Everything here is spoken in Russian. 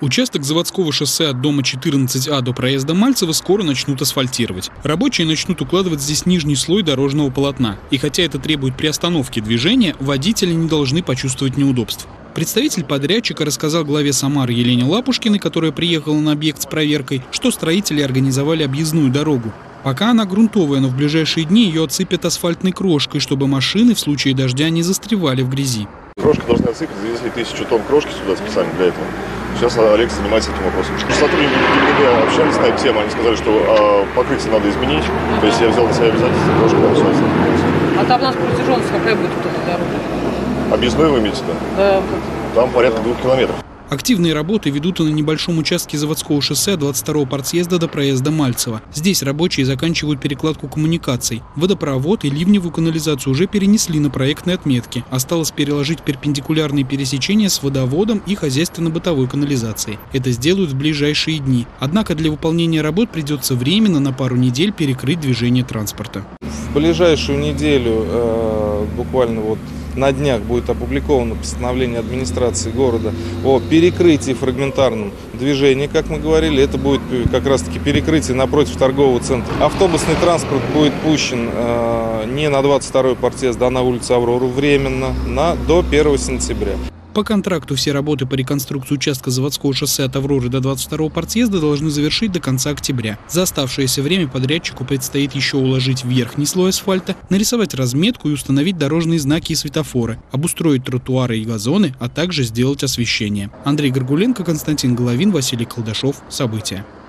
Участок заводского шоссе от дома 14А до проезда Мальцево скоро начнут асфальтировать. Рабочие начнут укладывать здесь нижний слой дорожного полотна. И хотя это требует приостановки движения, водители не должны почувствовать неудобств. Представитель подрядчика рассказал главе Самары Елене Лапушкиной, которая приехала на объект с проверкой, что строители организовали объездную дорогу. Пока она грунтовая, но в ближайшие дни ее отсыпят асфальтной крошкой, чтобы машины в случае дождя не застревали в грязи. Крошка должна отсыпать, завезли 1000 тонн крошки сюда специально для этого. Сейчас Олег занимается этим вопросом. Сотрудники ГИБДД общались на эту тему, они сказали, что покрытие надо изменить. То есть я взял на себя обязательство, крошка на все остановилась. А там у нас протяженность какая будет вот эта дорога? Объездной вы имеете, да? Да. Там порядка 2 километров. Активные работы ведут и на небольшом участке заводского шоссе от 22-го партсъезда до проезда Мальцево. Здесь рабочие заканчивают перекладку коммуникаций. Водопровод и ливневую канализацию уже перенесли на проектные отметки. Осталось переложить перпендикулярные пересечения с водоводом и хозяйственно-бытовой канализацией. Это сделают в ближайшие дни. Однако для выполнения работ придется временно на пару недель перекрыть движение транспорта. В ближайшую неделю, буквально на днях, будет опубликовано постановление администрации города о перекрытии фрагментарном движении, как мы говорили. Это будет как раз-таки перекрытие напротив торгового центра. Автобусный транспорт будет пущен не на 22-й партсъезд, а на улицу Аврору временно до 1 сентября. По контракту все работы по реконструкции участка заводского шоссе от Авроры до 22-го партсъезда должны завершить до конца октября. За оставшееся время подрядчику предстоит еще уложить верхний слой асфальта, нарисовать разметку и установить дорожные знаки и светофоры, обустроить тротуары и газоны, а также сделать освещение. Андрей Горгуленко, Константин Головин, Василий Колдашов. События.